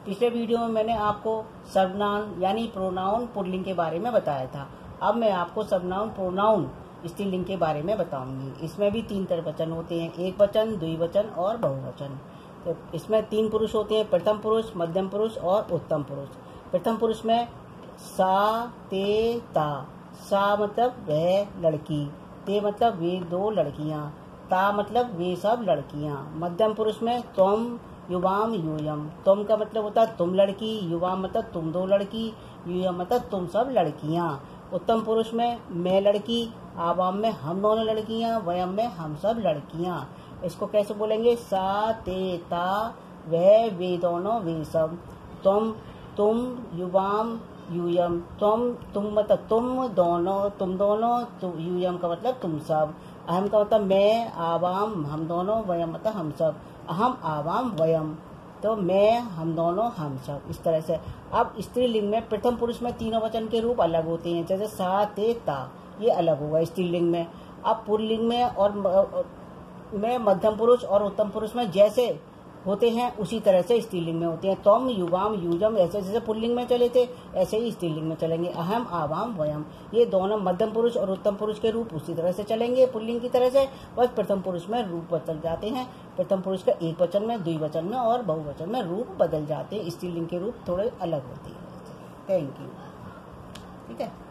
पिछले वीडियो में मैंने आपको सर्वनाम यानी प्रोनाउन पुल्लिंग के बारे में बताया था। अब मैं आपको सर्वनाम प्रोनाउन स्त्रीलिंग के बारे में बताऊंगी। इसमें भी 3 तरह वचन होते हैं, एक वचन, द्विवचन और बहुवचन। तो इसमें 3 पुरुष होते हैं, प्रथम पुरुष, मध्यम पुरुष और उत्तम पुरुष। प्रथम पुरुष में सा, ते, ता। सा मतलब वह लड़की, ते मतलब वे 2 लड़कियां, ता मतलब वे सब लड़कियां। मध्यम पुरुष में तुम, युवाम, यूयम। तुम का मतलब होता है तुम लड़की, युवाम मतलब तुम 2 लड़की, यूयम मतलब तुम सब लड़कियां। उत्तम पुरुष में मैं लड़की, आवाम में हम दोनों लड़कियां, वयम में हम सब लड़कियां। इसको कैसे बोलेंगे? सा, ते, ता, वह, वे दोनों, वे सब। तुम, युवाम, यूयम। तुम मतलब तुम दोनों, यूयम का मतलब तुम सब। अहम का मतलब मैं, आवाम, हम दोनों, वयम मतलब हम सब। अहम, आवाम, वयम। तो मैं, हम दोनों, हम सब, इस तरह से। अब स्त्रीलिंग में प्रथम पुरुष में तीनों वचन के रूप अलग होते हैं, जैसे सा, ते, ता, ये अलग होगा स्त्रीलिंग में। अब पुल्लिंग में और में मध्यम पुरुष और उत्तम पुरुष में जैसे होते हैं उसी तरह से स्त्रीलिंग में होते हैं। तुम, युवाम, यूजम ऐसे जैसे पुल्लिंग में चले थे ऐसे ही स्त्रीलिंग में चलेंगे। अहम, आवाम, वयम, ये दोनों मध्यम पुरुष और उत्तम पुरुष के रूप उसी तरह से चलेंगे पुल्लिंग की तरह से। बस प्रथम पुरुष में रूप बदल जाते हैं। प्रथम पुरुष का एक वचन में, द्विवचन में और बहुवचन में रूप बदल जाते हैं। स्त्रीलिंग के रूप थोड़े अलग होते हैं। Thank you. ठीक है।